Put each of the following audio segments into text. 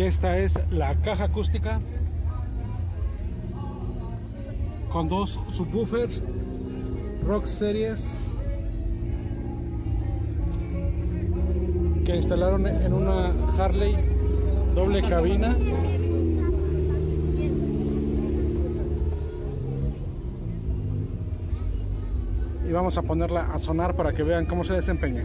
Esta es la caja acústica con dos subwoofers Rock Series que instalaron en una Harley doble cabina. Y vamos a ponerla a sonar para que vean cómo se desempeña.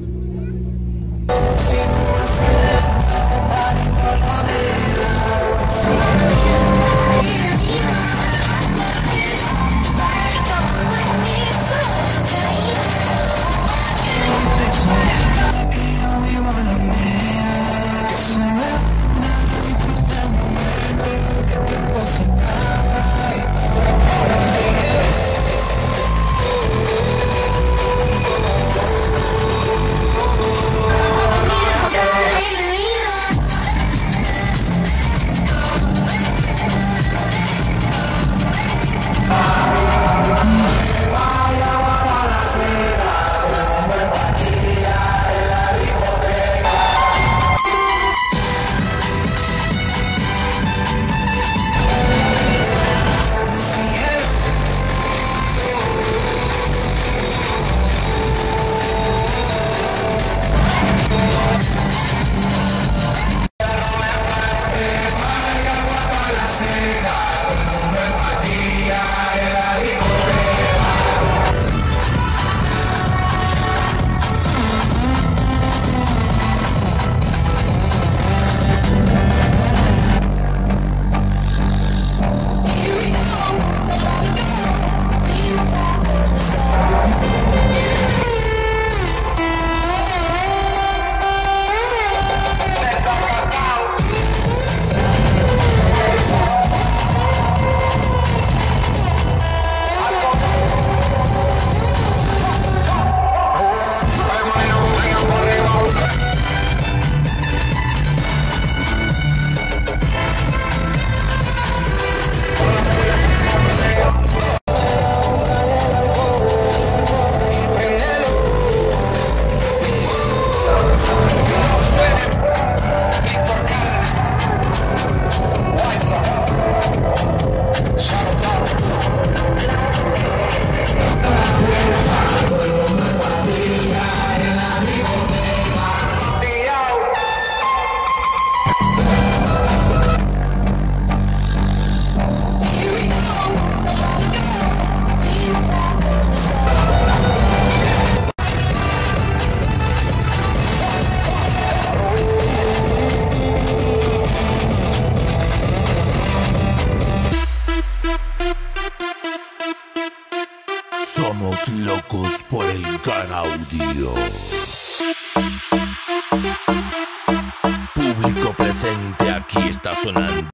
Somos locos por el gran audio. Público presente, aquí está sonando.